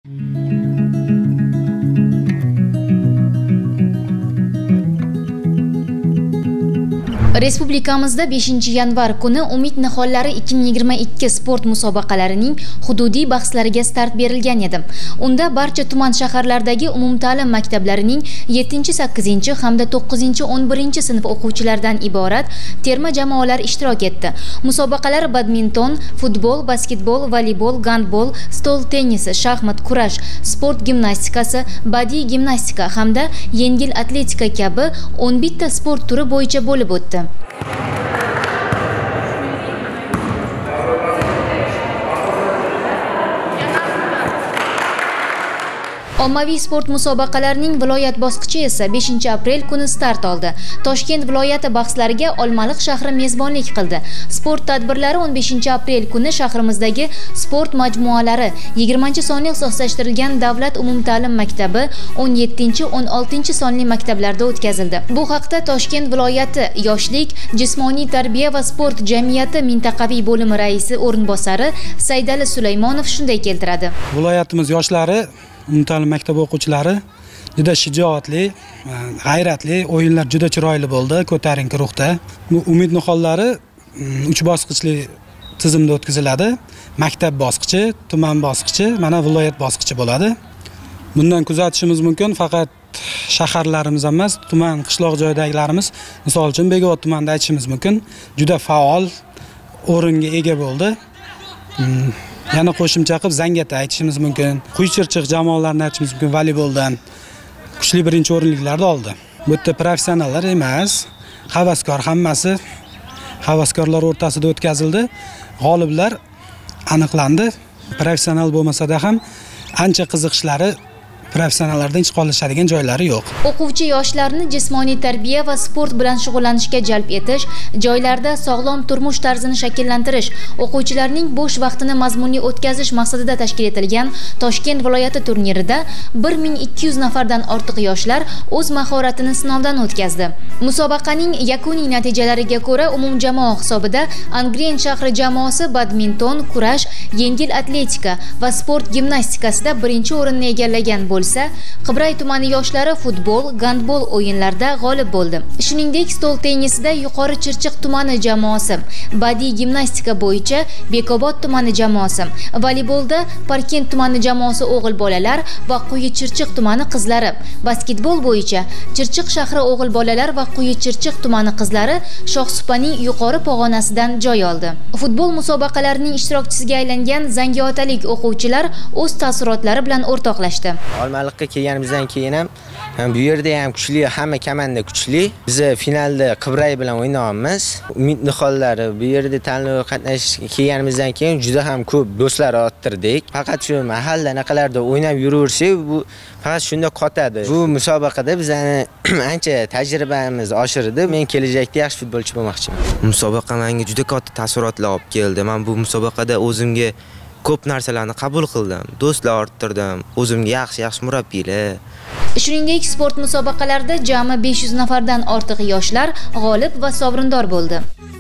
Respublikamizda 5-yanvar kuni Umid nihollari 2022 sport musobaqalarining hududiy bahslariga start berilgan edi. Unda barcha tuman shaharlardagi umumta'lim maktablarining 7-8 hamda 9-11 sinf o'quvchilaridan iborat terma jamoalar ishtirok etdi. Musobaqalar badminton, futbol, basketbol, voleybol, gandbol, stol tennisi, shaxmat, kurash, sport gimnastikasi, badiiy gimnastika hamda yengil atletika kabi 11 ta sport turi bo'yicha bo'lib o'tdi. Ommaviy sport musobaqalarining viloyat bosqichi esa 5-aprel kuni start oldi. Toshkent viloyati bahslariga Olmaliq shahri mezbonlik qildi. Sport tadbirlari 15-aprel kuni shahrimizdagi sport majmualari 20-sonli ixtisoslashtirilgan davlat umumta'lim maktabi 17-16 sonli maktablarda o'tkazildi. Bu haqda Toshkent viloyati yoshlik, jismoniy tarbiya va sport jamiyati mintaqaviy bo'limi raisi o'rinbosari Saydali Sulaymonov shunday keltiradi. Viloyatimiz yoshlari umumta'lim maktab o'quvchilari juda shijoatli, g'ayratli, o'yinlar juda chiroyli bo'ldi, ko'tarinki ruhda. Bu Umid nihollari 3 bosqichli tizimda o'tkaziladi. Maktab bosqichi, tuman bosqichi, mana viloyat bosqichi bo'ladi. Bundan kuzatishimiz mumkin, faqat shaharlarimiz emas, tuman, qishloq joydagilarimiz, misol uchun Bekobod tumanida aytishimiz mumkin, juda faol o'ringa ega bo'ldi. Yana qo'shimcha qilib Zangata aytishimiz mumkin. Quyi-Chirchiq jamoalarini aytishimiz mumkin, voleyboldan kuchli birinchi o'rinliklarni oldi. Bu yerda professionallar emas, havaskor hammasi havaskorlar o'rtasida o'tkazildi. G'oliblar aniqlandi. Professional bo'lmasa-da ham ancha qiziqishlari professionallardan hech qolishadigan joylari yo'q. O'quvchi yoshlarni jismoniy tarbiya va sport bilan shug'ullanishga jalb etish, joylarda sog'lom turmush tarzini shakllantirish, o'quvchilarning bo'sh vaqtini mazmunli o'tkazish maqsadida tashkil etilgan Toshkent viloyati turnirida 1200 nafardan ortiq yoshlar o'z mahoratini sinovdan o'tkazdi. Musobaqaning yakuniy natijalariga ko'ra umumjamoa hisobida Angren shahri jamoasi badminton, kurash, yengil atletika va sport gimnastikasida birinchi o'rinni egallagan bo'lsa, Qibray tumani yoshlari futbol, gandbol o'yinlarida g'olib bo'ldi. Shuningdek, stol tennisida Yuqori Chirchiq tumani jamoasi, badiiy gimnastika bo'yicha Bekobod tumani jamoasi, voleybolda Parkent tumani jamoasi o'g'il bolalar va Quyi Chirchiq tumani qizlari, basketbol bo'yicha Chirchiq shahri o'g'il bolalar va Quyi Chirchiq tumani qizlari Shohsupaning yuqori pog'onasidan joy oldi. Futbol musobaqalarining ishtirokchisiga aylangan zangiotalik o'quvchilar o'z taassurotlari bilan o'rtoqlashdi. Olmaliqqa kelganimizdan keyin ham bu yerda ham kuchli, hamma komanda kuchli. Biz finalda Qibray bilan o'ynayapmiz. Umid nihollari bu yerda tanlov qatnashishga kelganimizdan keyin juda ham ko'p do'stlar orttirdik. Faqat shu mahalla naqalarda o'ynab yuraversak, bu faqat shunda qotadi. Bu musobaqada bizani ancha tajribamiz oshirdi. Men kelajakda yaxshi futbolchi bo'lmoqchiman. Musobaqa menga juda katta taassurotlar olib keldi. Men bu musobaqada o'zimga ko'p narsalarni qabul qildim, do'stlar orttirdim, o'zimga yaxshi murabbiylar. Shuningdek, sport musobaqalarida jami 500 nafardan ortiq yoshlar g'olib va sovrindor bo'ldi.